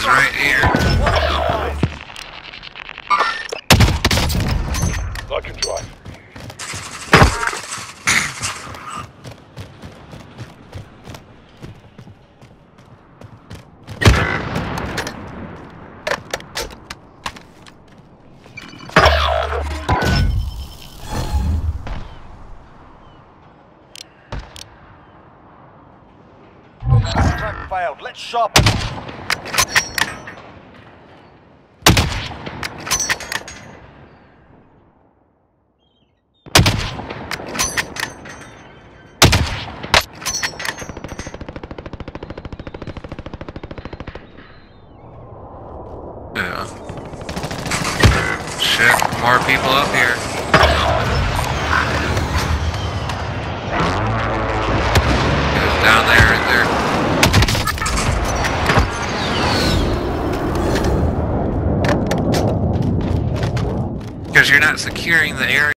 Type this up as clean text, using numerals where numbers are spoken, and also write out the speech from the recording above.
is right here. I can drive. Track failed. Let's sharpen. Yeah. Shit, more people up here. Goes down there and there. Because you're not securing the area.